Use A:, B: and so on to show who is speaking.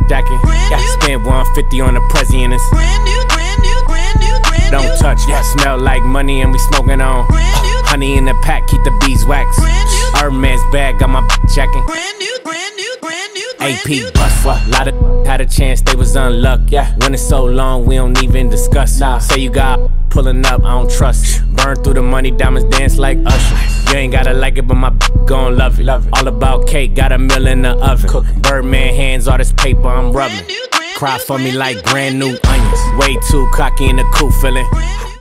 A: jacket. Yeah, spent 150 on the Prezi and it's don't touch, yeah. Smell like money and we smoking on. Honey in the pack, keep the beeswax. Hermes bag, got my jacking. AP bust, a lot of had a chance, they was unlucky. Yeah, when it's so long, we don't even discuss. Say you got pulling up, I don't trust. Burn through the money, diamonds dance like Usher. You ain't gotta like it, but my gon' love it. All about cake, got a meal in the oven. Birdman hands, all this paper I'm rubbing. Cry for me like brand new onions. Way too cocky in the cool feeling.